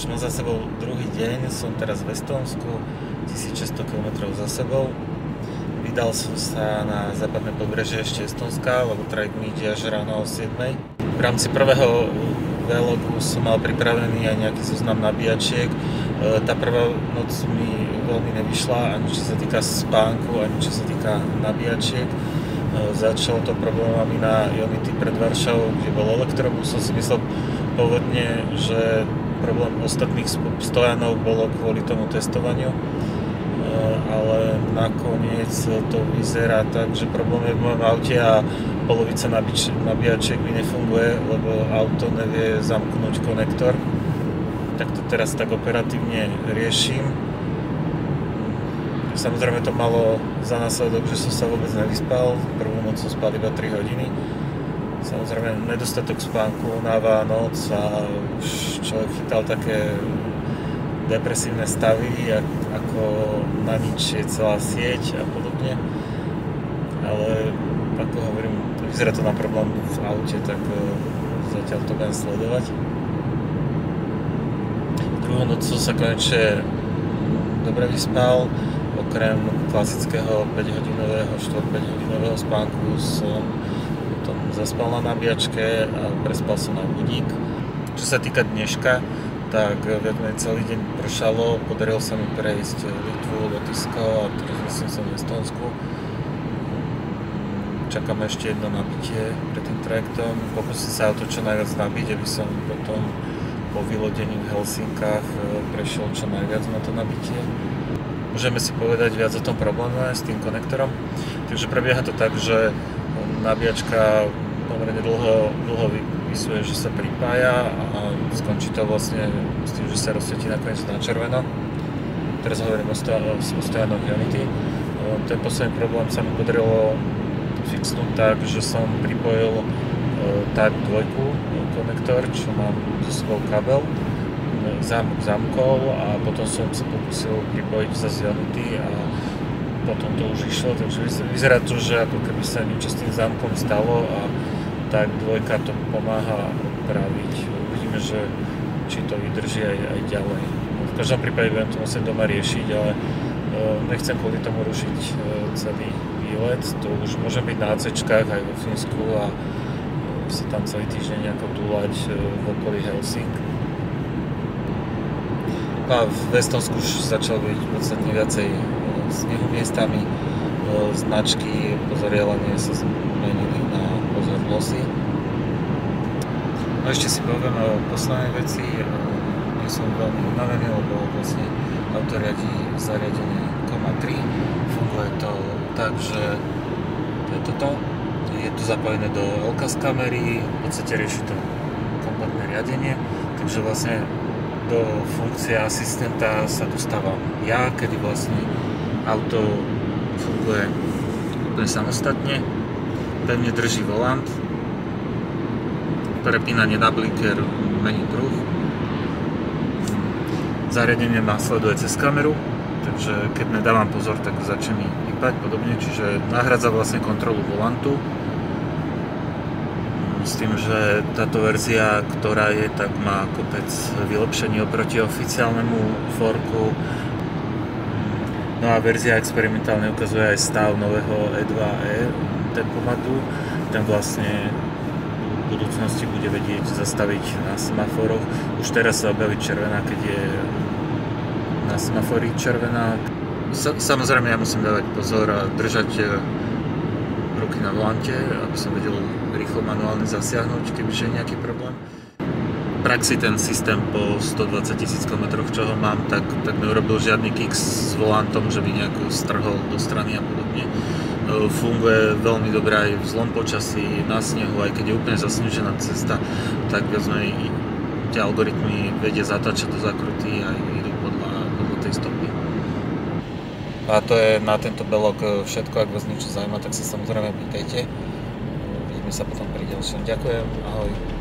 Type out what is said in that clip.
Už mám za sebou druhý deň, som teraz v Estónsku, 1600 km za sebou. Vydal som sa na západné pobrežie ešte Estónska, lebo trajekt mi ide až ráno o 7. V rámci prvého vlogu som mal pripravený aj nejaký zoznam nabíjačiek. Tá prvá noc mi veľmi nevyšla, ani čo sa týka spánku, ani čo sa týka nabíjačiek. Začalo to problémami na Unity pred Varšavou, kde bol elektrobus. Som si myslel pôvodne, že problém ostatných stojanov bolo kvôli tomu testovaniu, ale nakoniec to vyzerá tak, že problém je v mojom aute a polovica nabíjačiek mi nefunguje, lebo auto nevie zamknúť konektor. Tak to teraz tak operatívne riešim. Samozrejme to malo za následok, že som sa vôbec nevyspal. Prvú noc som spal iba 3 hodiny. Samozrejme nedostatok spánku, únava, noc a už človek chytal také depresívne stavy, ako na nič je celá sieť a podobne. Ale ako hovorím, vyzerá to na problém v aute, tak zatiaľ to budem sledovať. Druhú noc som sa konečne dobre vyspal. Okrem klasického 5-hodinového, 4-5 hodinového spánku som potom zaspal na nabíjačke a prespal som na budík. Čo sa týka dneška, tak viac menej celý deň pršalo, podarilo sa mi prejsť Litvu, Lotyšsko a teraz vlastne som v Estónsku. Čakám ešte jedno nabitie pred tým trajektom. Pokúsim sa o to čo najviac nabiť, aby som potom po vylodení v Helsinkách prešiel čo najviac na to nabitie. Môžeme si povedať viac o tom probléme s tým konektorom. Takže prebieha to tak, že nabíjačka pomerne dlho vypisuje, že sa pripája a skončí to vlastne s tým, že sa rozsvietí nakoniec na červeno. Teraz hovorím o stojanoch Unity. Ten posledný problém sa mi podarilo fixnúť tak, že som pripojil Type 2 konektor, čo mám so sebou kabel. Zámok zamkol a potom som sa pokúsil pripojiť zase Unity a potom to už išlo, takže vyzerá to, že ako keby sa niečo s tým zámkom stalo a tak dvojka to pomáha opraviť. Uvidíme, že či to vydrží aj ďalej. V každom prípade budem to musieť doma riešiť, ale nechcem kvôli tomu rušiť celý výlet. To už môže byť na ACčkách aj vo Fínsku a sa tam celý týždeň nejako dúľať v okolí Helsing. A v Estónsku už začalo byť podstatne viacej snehu miestami, značky pozorielanie sa zmenili na pozor losy. No ešte si poviem o poslednej veci, nie som veľmi unavený, lebo vlastne auto riadi zariadenie Koma 3. Funguje to tak, že to je toto, je to zapojené do LCAS kamery, v podstate rieši to kompletné riadenie, takže vlastne do funkcie asistenta sa dostávam ja, kedy vlastne auto funguje úplne samostatne, pevne drží volant, prepínanie na blinker mení druh, zariadenie ma sleduje cez kameru, takže keď nedávam pozor, tak začne mi pípať podobne, čiže nahradza vlastne kontrolu volantu. S tým, že táto verzia, ktorá je, tak má kopec vylepšení oproti oficiálnemu forku. No a verzia experimentálne ukazuje aj stav nového E2E tempomatu. Ten vlastne v budúcnosti bude vedieť zastaviť na semaforoch. Už teraz sa objaví červená, keď je na semafori červená. Samozrejme ja musím dávať pozor a držať ruky na volante, aby som vedel rýchlo manuálne zasiahnuť, kebyže je nejaký problém. V praxi ten systém po 120 000 km, čo ho mám, tak neurobil žiadny kick s volantom, že by nejako strhol do strany a podobne. Funguje veľmi dobré aj v zlom počasí, na snehu, aj keď je úplne zasnežená cesta, tak viac menej tie algoritmy vedia zatáčať do zakruty a idú podľa tej stopy. A to je na tento blog všetko. Ak vás niečo zaujíma, tak sa samozrejme pýtajte. Vidíme sa potom pri ďalšom. Ďakujem, ahoj.